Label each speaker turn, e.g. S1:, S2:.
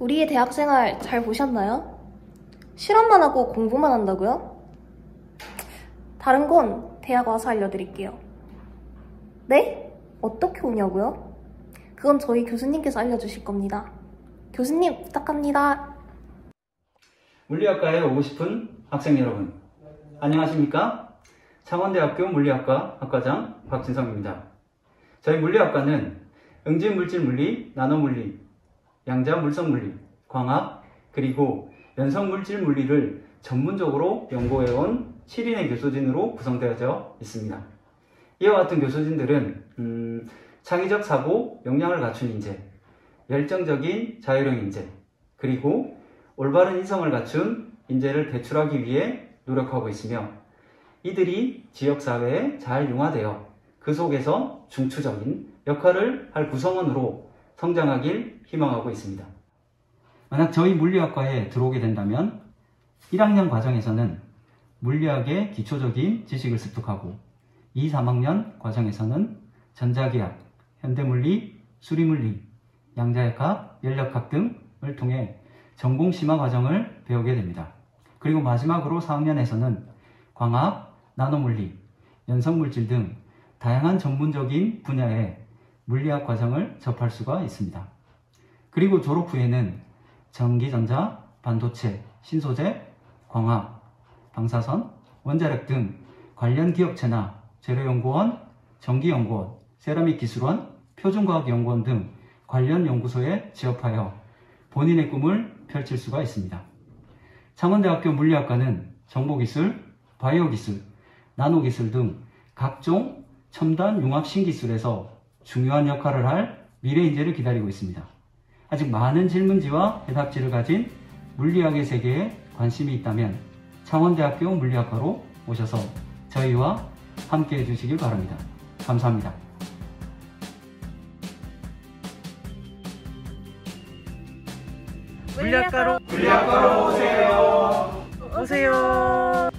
S1: 우리의 대학생활 잘 보셨나요? 실험만 하고 공부만 한다고요? 다른 건 대학 와서 알려드릴게요. 네? 어떻게 오냐고요? 그건 저희 교수님께서 알려주실 겁니다. 교수님 부탁합니다.
S2: 물리학과에 오고 싶은 학생 여러분, 안녕하십니까? 창원대학교 물리학과 학과장 박진성입니다. 저희 물리학과는 응집물질물리, 나노물리, 양자물성물리, 광학, 그리고 연성물질물리를 전문적으로 연구해온 7인의 교수진으로 구성되어져 있습니다. 이와 같은 교수진들은 창의적 사고, 역량을 갖춘 인재, 열정적인 자율형 인재, 그리고 올바른 인성을 갖춘 인재를 배출하기 위해 노력하고 있으며, 이들이 지역사회에 잘 융화되어 그 속에서 중추적인 역할을 할 구성원으로 성장하길 희망하고 있습니다. 만약 저희 물리학과에 들어오게 된다면 1학년 과정에서는 물리학의 기초적인 지식을 습득하고 2, 3학년 과정에서는 전자기학, 현대물리, 수리물리, 양자역학, 연력학 등을 통해 전공 심화 과정을 배우게 됩니다. 그리고 마지막으로 4학년에서는 광학, 나노물리, 연성물질 등 다양한 전문적인 분야의 물리학 과정을 접할 수가 있습니다. 그리고 졸업 후에는 전기전자, 반도체, 신소재, 광학, 방사선, 원자력 등 관련 기업체나 재료연구원, 전기연구원, 세라믹기술원, 표준과학연구원 등 관련 연구소에 취업하여 본인의 꿈을 펼칠 수가 있습니다. 창원대학교 물리학과는 정보기술, 바이오기술, 나노기술 등 각종 첨단 융합 신기술에서 중요한 역할을 할 미래 인재를 기다리고 있습니다. 아직 많은 질문지와 해답지를 가진 물리학의 세계에 관심이 있다면 창원대학교 물리학과로 오셔서 저희와 함께 해주시길 바랍니다. 감사합니다.
S3: 물리학과로
S2: 오세요.
S3: 오세요.